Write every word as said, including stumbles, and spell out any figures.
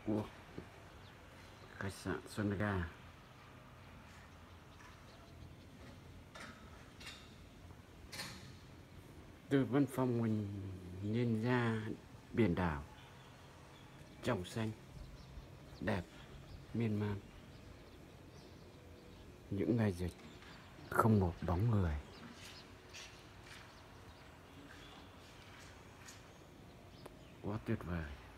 của khách sạn Xuân Ga. Từ văn phòng mình nhìn ra biển đảo trong xanh đẹp miên man. Những ngày dịch không một bóng người. Quá tuyệt vời.